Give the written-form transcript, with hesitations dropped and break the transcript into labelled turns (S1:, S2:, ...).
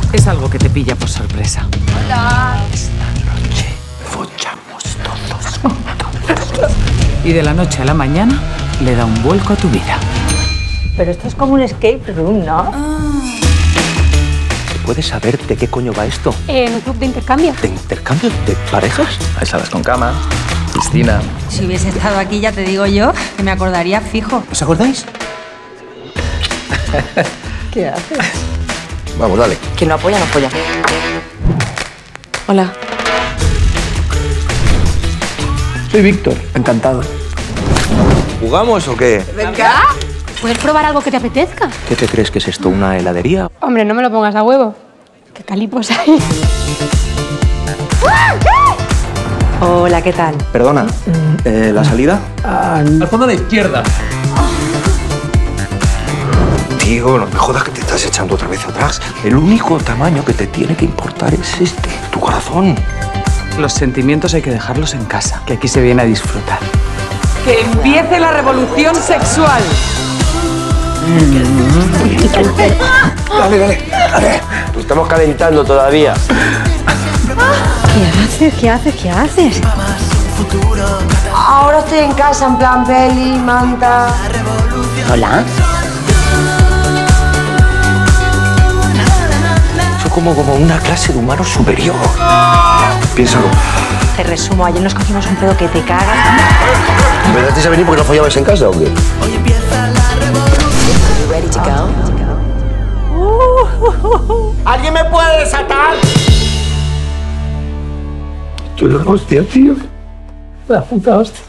S1: Es algo que te pilla por sorpresa.
S2: Hola.
S3: Esta noche follamos todos juntos.
S1: Y de la noche a la mañana le da un vuelco a tu vida.
S2: Pero esto es como un escape room, ¿no?
S3: ¿Puedes saber de qué coño va esto?
S4: En un club de intercambio.
S3: ¿De intercambio de parejas?
S5: Hay salas con cama, piscina.
S6: Si hubiese estado aquí, ya te digo yo, que me acordaría fijo.
S3: ¿Os acordáis?
S2: ¿Qué haces?
S5: Vamos, dale.
S7: Quien no apoya, no apoya. Hola.
S5: Soy Víctor, encantado. ¿Jugamos o qué?
S2: Venga.
S4: ¿Puedes probar algo que te apetezca?
S3: ¿Qué te crees que es esto, una heladería?
S4: Hombre, no me lo pongas a huevo. ¿Qué calipos hay?
S7: Hola, ¿qué tal?
S3: Perdona, ¿la salida?
S5: Al fondo a la izquierda.
S3: Tío, no me jodas que te estás echando otra vez atrás. El único tamaño que te tiene que importar es este, tu corazón.
S1: Los sentimientos hay que dejarlos en casa, que aquí se viene a disfrutar. ¡Que empiece la revolución sexual!
S5: Dale. Estamos calentando todavía.
S2: ¿Qué haces?
S7: Ahora estoy en casa, en plan peli, manta.
S2: Hola.
S3: Soy como una clase de humano superior. Piénsalo.
S7: Te resumo, ayer nos cogimos un pedo que te cagas.
S5: ¿Empezasteis a venir porque no follabais en casa o qué?
S7: Ready to go?
S5: ¿Alguien me puede desatar?
S3: Tú la hostia, tío.
S5: La puta hostia.